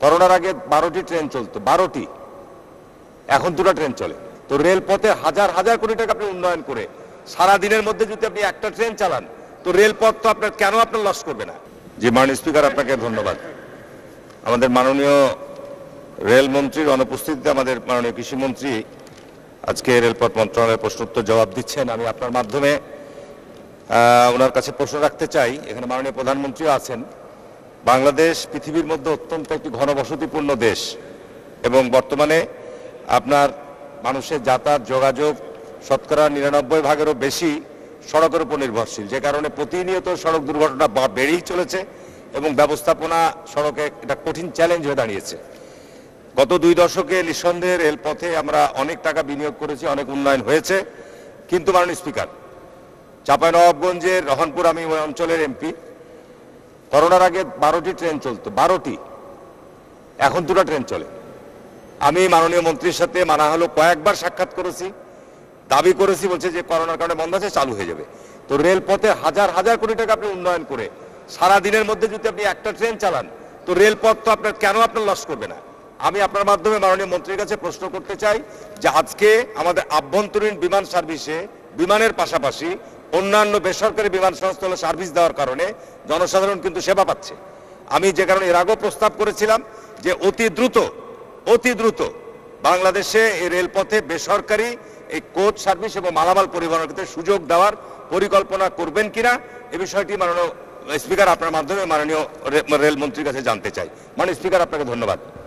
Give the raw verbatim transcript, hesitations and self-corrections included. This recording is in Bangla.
করোনার আগে বারোটি ট্রেন চলতো, বারোটি, এখন দুটো ট্রেন চলে। তো রেলপথে হাজার হাজার কোটি টাকা আপনি উন্নয়ন করে সারা দিনের মধ্যে যদি আপনি একটা ট্রেন চালান, তো রেলপথ তো আপনার কেন আপনার লস করবে না? জি মাননীয় স্পিকার, আপনাকে ধন্যবাদ। আমাদের মাননীয় রেলমন্ত্রীর অনুপস্থিতিতে আমাদের মাননীয় কৃষিমন্ত্রী আজকে রেলপথ মন্ত্রণালয়ের প্রশ্নোত্তর জবাব দিচ্ছেন। আমি আপনার মাধ্যমে ওনার কাছে প্রশ্ন রাখতে চাই। এখানে মাননীয় প্রধানমন্ত্রীও আছেন। বাংলাদেশ পৃথিবীর মধ্যে অত্যন্ত একটি ঘনবসতিপূর্ণ দেশ এবং বর্তমানে আপনার মানুষের যাতায়াত যোগাযোগ শতকরা নিরানব্বই ভাগেরও বেশি সড়কের উপর নির্ভরশীল, যে কারণে প্রতিনিয়ত সড়ক দুর্ঘটনা বেড়েই চলেছে এবং ব্যবস্থাপনা সড়কে এটা কঠিন চ্যালেঞ্জ হয়ে দাঁড়িয়েছে। গত দুই দশকে নিঃসন্দেহে রেলপথে আমরা অনেক টাকা বিনিয়োগ করেছি, অনেক উন্নয়ন হয়েছে। কিন্তু মাননীয় স্পিকার, চাঁপাইনবাবগঞ্জের রহনপুর, আমি ওই অঞ্চলের এমপি, করোনার আগে বারোটি ট্রেন চলতো, বারোটি, এখন দুটো ট্রেন চলে। আমি মাননীয় মন্ত্রীর সাথে মানা হলো কয়েকবার সাক্ষাৎ করেছি, দাবি করেছি, বলছে যে করোনার কারণে বন্ধ আছে, চালু হয়ে যাবে। তো রেলপথে হাজার হাজার কোটি টাকা আপনি উন্নয়ন করে সারা দিনের মধ্যে যদি আপনি একটা ট্রেন চালান, তো রেলপথ তো আপনার কেন আপনার লস করবে না? আমি আপনার মাধ্যমে মাননীয় মন্ত্রীর কাছে প্রশ্ন করতে চাই যে আজকে আমাদের আভ্যন্তরীণ বিমান সার্ভিসে বিমানের পাশাপাশি অন্যান্য বেসরকারি বিমান সংস্থা সার্ভিস দেওয়ার কারণে জনসাধারণ কিন্তু সেবা পাচ্ছে। আমি যে কারণে এর আগেও প্রস্তাব করেছিলাম যে অতি দ্রুত অতি দ্রুত বাংলাদেশে এই রেলপথে বেসরকারি এই কোচ সার্ভিস এবং মালামাল পরিবহনের ক্ষেত্রে সুযোগ দেওয়ার পরিকল্পনা করবেন কিনা, এ বিষয়টি মাননীয় স্পিকার আপনার মাধ্যমে মাননীয় রেলমন্ত্রীর কাছে জানতে চাই। মাননীয় স্পিকার, আপনাকে ধন্যবাদ।